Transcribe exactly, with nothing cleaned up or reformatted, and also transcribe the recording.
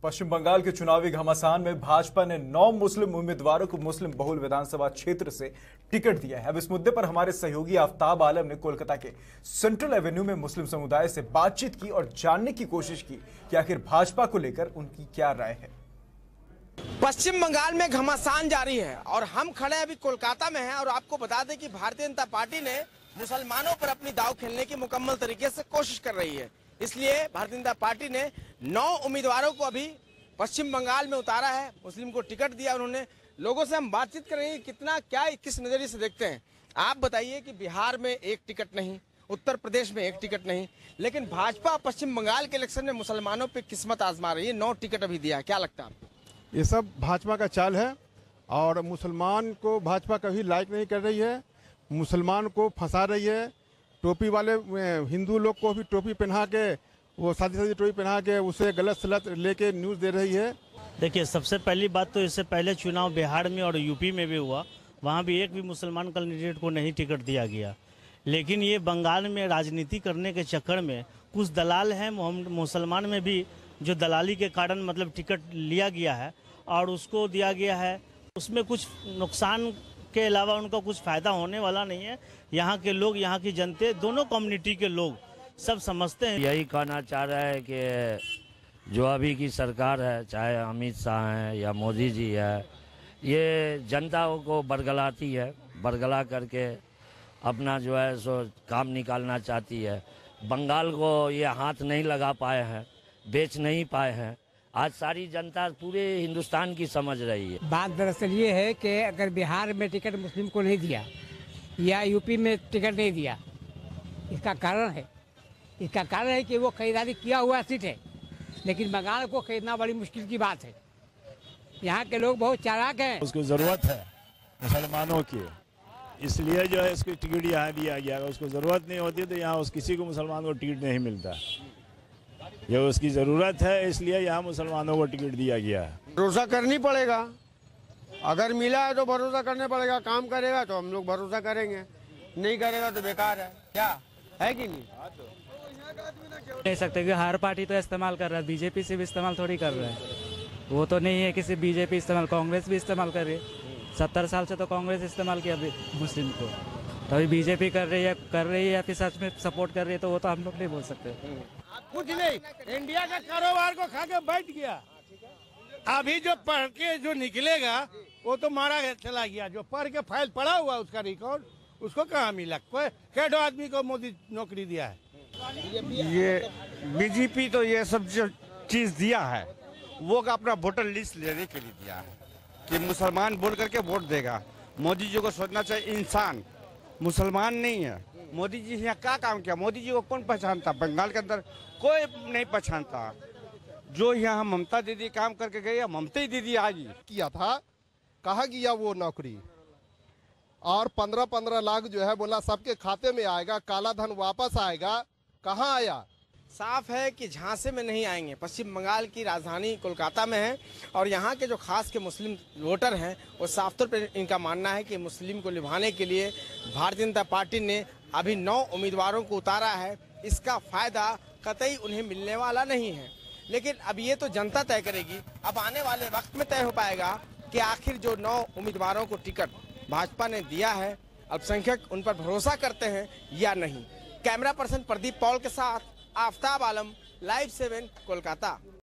पश्चिम बंगाल के चुनावी घमासान में भाजपा ने नौ मुस्लिम उम्मीदवारों को मुस्लिम बहुल विधानसभा क्षेत्र से टिकट दिया है। अब इस मुद्दे पर हमारे सहयोगी आफ्ताब आलम ने कोलकाता के सेंट्रल एवेन्यू में मुस्लिम समुदाय से बातचीत की और जानने की कोशिश की कि आखिर भाजपा को लेकर उनकी क्या राय है। पश्चिम बंगाल में घमासान जारी है और हम खड़े अभी कोलकाता में हैं और आपको बता दें कि भारतीय जनता पार्टी ने मुसलमानों पर अपनी दांव खेलने की मुकम्मल तरीके से कोशिश कर रही है। इसलिए भारतीय जनता पार्टी ने नौ उम्मीदवारों को अभी पश्चिम बंगाल में उतारा है, मुस्लिम को टिकट दिया। उन्होंने लोगों से हम बातचीत करेंगे कितना क्या किस नजरिए से देखते हैं। आप बताइए कि बिहार में एक टिकट नहीं, उत्तर प्रदेश में एक टिकट नहीं, लेकिन भाजपा पश्चिम बंगाल के इलेक्शन में मुसलमानों पर किस्मत आजमा रही है। नौ टिकट अभी दिया है, क्या लगता है आपको? ये सब भाजपा का चाल है और मुसलमान को भाजपा कभी लाइक नहीं कर रही है, मुसलमान को फंसा रही है। टोपी वाले हिंदू लोग को भी टोपी पहना के, वो सादी सादी टोपी पहना के उसे गलत सलत लेके न्यूज़ दे रही है। देखिए, सबसे पहली बात तो इससे पहले चुनाव बिहार में और यूपी में भी हुआ, वहाँ भी एक भी मुसलमान कैंडिडेट को नहीं टिकट दिया गया। लेकिन ये बंगाल में राजनीति करने के चक्कर में कुछ दलाल हैं, मुसलमान में भी जो दलाली के कारण मतलब टिकट लिया गया है और उसको दिया गया है, उसमें कुछ नुकसान के अलावा उनका कुछ फ़ायदा होने वाला नहीं है। यहाँ के लोग, यहाँ की जनते, दोनों कम्युनिटी के लोग सब समझते हैं। यही कहना चाह रहा है कि जो अभी की सरकार है, चाहे अमित शाह हैं या मोदी जी है, ये जनता को बरगलाती है, बरगला करके अपना जो है सो काम निकालना चाहती है। बंगाल को ये हाथ नहीं लगा पाए हैं, बेच नहीं पाए हैं। आज सारी जनता पूरे हिंदुस्तान की समझ रही है। बात दरअसल ये है कि अगर बिहार में टिकट मुस्लिम को नहीं दिया या यूपी में टिकट नहीं दिया, इसका कारण है इसका कारण है कि वो खरीदारी किया हुआ सीट है, लेकिन बंगाल को खरीदना बड़ी मुश्किल की बात है। यहाँ के लोग बहुत चालाक हैं। उसको ज़रूरत है मुसलमानों की, इसलिए जो है इसको टिकट यहाँ दिया गया। अगर उसको ज़रूरत नहीं होती तो यहाँ उस किसी को मुसलमान को टिकट नहीं मिलता। ये उसकी ज़रूरत है, इसलिए यहाँ मुसलमानों को टिकट दिया गया है। भरोसा करनी पड़ेगा, अगर मिला है तो भरोसा करने पड़ेगा। काम करेगा तो हम लोग भरोसा करेंगे, नहीं करेगा तो बेकार है। क्या है कि नहीं? नहीं सकते कि हर पार्टी तो इस्तेमाल कर रहा है, बीजेपी से भी इस्तेमाल थोड़ी कर रहा है। वो तो नहीं है कि सिर्फ बीजेपी इस्तेमाल, कांग्रेस भी इस्तेमाल कर रही है। सत्तर साल से तो कांग्रेस इस्तेमाल किया मुस्लिम को, तो अभी बीजेपी कर रही है कर रही है या फिर सच में सपोर्ट कर रही है, तो वो तो हम लोग नहीं बोल सकते। कुछ नहीं, इंडिया का कारोबार को खा के बैठ गया। अभी जो पढ़ के जो निकलेगा वो तो मारा चला गया। जो पढ़ के फाइल पड़ा हुआ उसका रिकॉर्ड, उसको कहाँ मिला? कोई कैडो आदमी को मोदी नौकरी दिया है। ये बीजेपी तो ये सब जो चीज दिया है वो अपना वोटर लिस्ट लेने के लिए दिया है कि मुसलमान बोल करके वोट देगा। मोदी जी को सोचना चाहिए, इंसान मुसलमान नहीं है। मोदी जी यहाँ क्या काम किया? मोदी जी को कौन पहचानता? बंगाल के अंदर कोई नहीं पहचानता। जो यहाँ ममता दीदी काम करके गई है, ममता दीदी आज किया था, कहाँ गया वो नौकरी? और पंद्रह पंद्रह लाख जो है बोला सबके खाते में आएगा, काला धन वापस आएगा, कहाँ आया? साफ है कि झांसे में नहीं आएंगे। पश्चिम बंगाल की राजधानी कोलकाता में है और यहाँ के जो खास के मुस्लिम वोटर हैं वो साफ तौर पर इनका मानना है कि मुस्लिम को लुभाने के लिए भारतीय जनता पार्टी ने अभी नौ उम्मीदवारों को उतारा है। इसका फायदा कतई उन्हें मिलने वाला नहीं है, लेकिन अब ये तो जनता तय करेगी। अब आने वाले वक्त में तय हो पाएगा कि आखिर जो नौ उम्मीदवारों को टिकट भाजपा ने दिया है, अल्पसंख्यक उन पर भरोसा करते हैं या नहीं। कैमरा पर्सन प्रदीप पॉल के साथ आफ्ताब आलम, लाइव सेवन, कोलकाता।